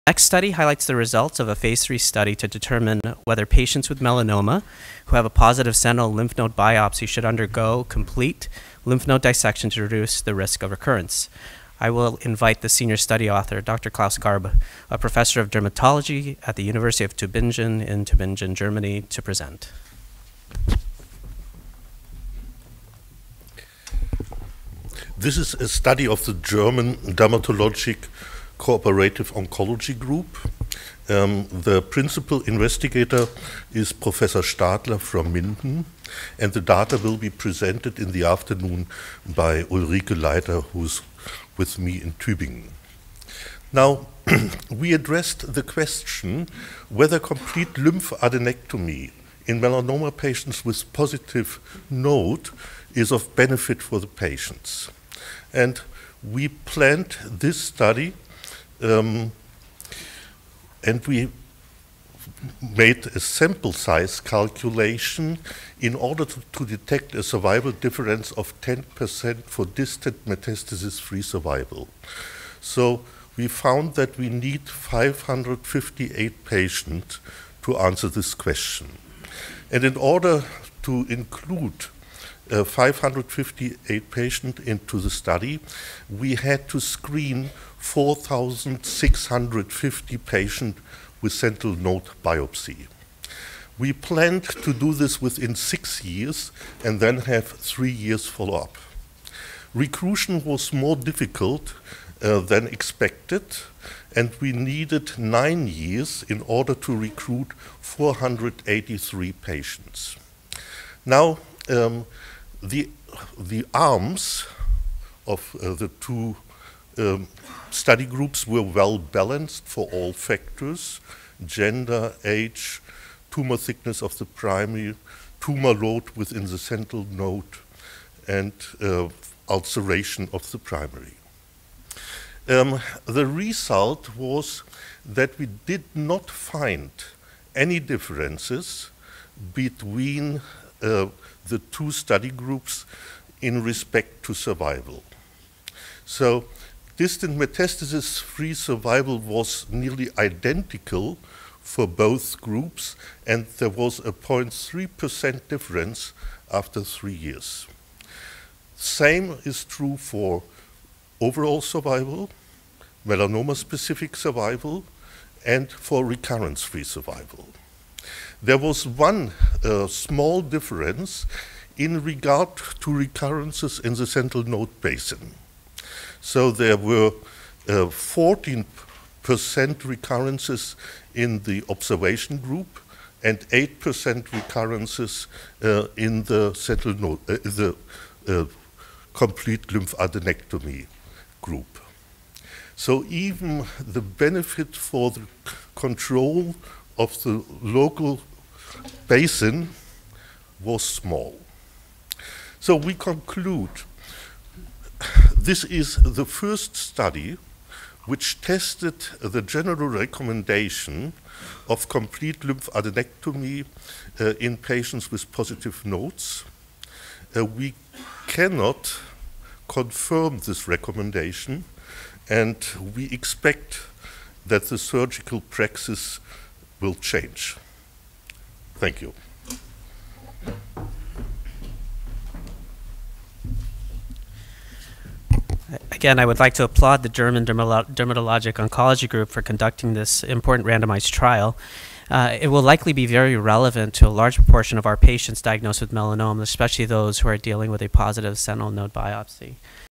Next study highlights the results of a phase 3 study to determine whether patients with melanoma who have a positive sentinel lymph node biopsy should undergo complete lymph node dissection to reduce the risk of recurrence. I will invite the senior study author, Dr. Klaus Garbe, a professor of dermatology at the University of Tübingen in Tübingen, Germany, to present. This is a study of the German Dermatologic Cooperative Oncology Group. The principal investigator is Professor Stadler from Minden, and the data will be presented in the afternoon by Ulrike Leiter, who's with me in Tübingen. Now, we addressed the question whether complete lymphadenectomy in melanoma patients with positive node is of benefit for the patients. And we planned this study and we made a sample size calculation in order to detect a survival difference of 10% for distant metastasis-free survival. So we found that we need 558 patients to answer this question. And in order to include 558 patients into the study, we had to screen 4,650 patients with sentinel node biopsy. We planned to do this within 6 years and then have 3 years follow-up. Recruitment was more difficult than expected, and we needed 9 years in order to recruit 483 patients. Now, the arms of the two study groups were well balanced for all factors: gender, age, tumor thickness of the primary, tumor load within the sentinel node, and ulceration of the primary. The result was that we did not find any differences between the two study groups in respect to survival. So distant metastasis-free survival was nearly identical for both groups, and there was a 0.3% difference after 3 years. Same is true for overall survival, melanoma-specific survival, and for recurrence-free survival. There was one small difference in regard to recurrences in the sentinel node basin. So there were 14% recurrences in the observation group and 8% recurrences in the sentinel node, the complete lymphadenectomy group. So even the benefit for the control of the local basin was small. So we conclude this is the first study which tested the general recommendation of complete lymphadenectomy in patients with positive nodes. We cannot confirm this recommendation, and we expect that the surgical praxis will change. Thank you. Again, I would like to applaud the German Dermatologic Oncology Group for conducting this important randomized trial. It will likely be very relevant to a large proportion of our patients diagnosed with melanoma, especially those who are dealing with a positive sentinel node biopsy.